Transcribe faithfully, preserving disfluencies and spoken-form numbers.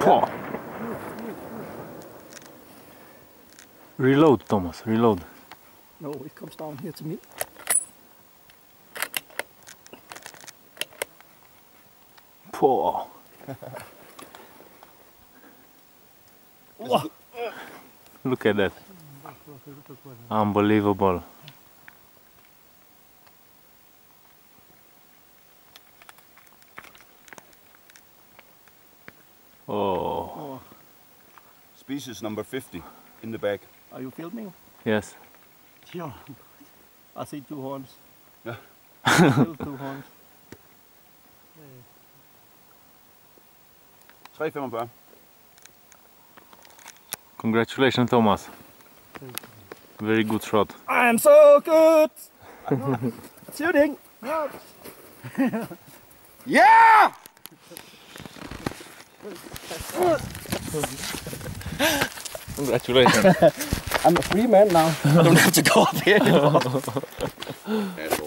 Poh. Reload, Thomas, reload. No, it comes down here to me. Poh. Look at that. Unbelievable. Oh. Species number fifty in the bag. Are you filming? Yes. Yeah. I see two horns. Yeah. Still two horns. tre femogfyrre. Congratulations, Thomas. Very good shot. I am so good! Shooting! Yeah! Congratulations. I'm a free man now. I don't have to go up here anymore.